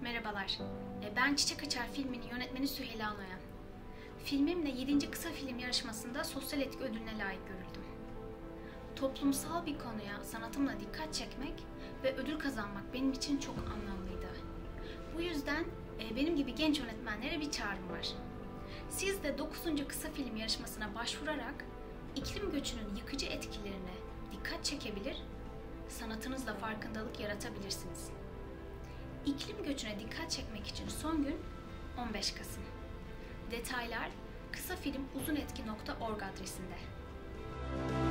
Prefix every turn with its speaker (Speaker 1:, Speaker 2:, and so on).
Speaker 1: Merhabalar, ben Çiçek Açar filminin yönetmeni Süheyla Noyan. Filmimle 7. Kısa Film Yarışması'nda sosyal etki ödülüne layık görüldüm. Toplumsal bir konuya sanatımla dikkat çekmek ve ödül kazanmak benim için çok anlamlıydı. Bu yüzden benim gibi genç yönetmenlere bir çağrım var. Siz de 9. Kısa Film Yarışması'na başvurarak iklim göçünün yıkıcı etkilerine dikkat çekebilir, sanatınızla farkındalık yaratabilirsiniz. İklim göçüne dikkat çekmek için son gün 15 Kasım. Detaylar kısafilmuzunetki.org adresinde.